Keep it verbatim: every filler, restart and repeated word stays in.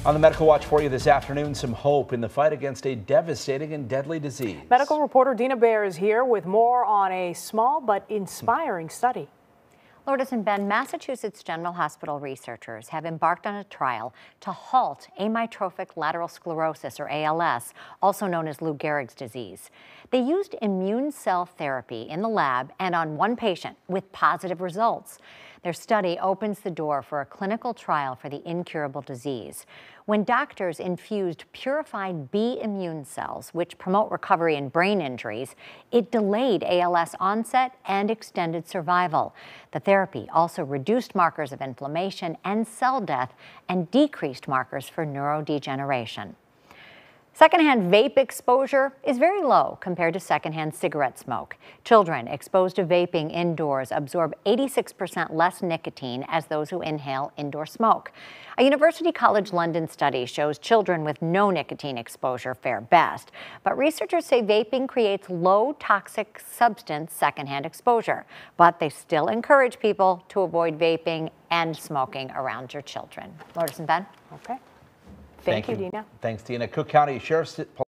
On the Medical Watch for you this afternoon, some hope in the fight against a devastating and deadly disease. Medical reporter Dina Baer is here with more on a small but inspiring study. Lourdes and Ben, Massachusetts General Hospital researchers have embarked on a trial to halt amyotrophic lateral sclerosis, or A L S, also known as Lou Gehrig's disease. They used immune cell therapy in the lab and on one patient with positive results. Their study opens the door for a clinical trial for the incurable disease. When doctors infused purified B immune cells, which promote recovery in brain injuries, it delayed A L S onset and extended survival. The therapy also reduced markers of inflammation and cell death and decreased markers for neurodegeneration. Secondhand vape exposure is very low compared to secondhand cigarette smoke. Children exposed to vaping indoors absorb eighty-six percent less nicotine as those who inhale indoor smoke. A University College London study shows children with no nicotine exposure fare best, but researchers say vaping creates low toxic substance secondhand exposure, but they still encourage people to avoid vaping and smoking around your children. Lourdes and Ben. Okay. Thank, Thank you, you, Dina. Thanks, Dina. Cook County Sheriff's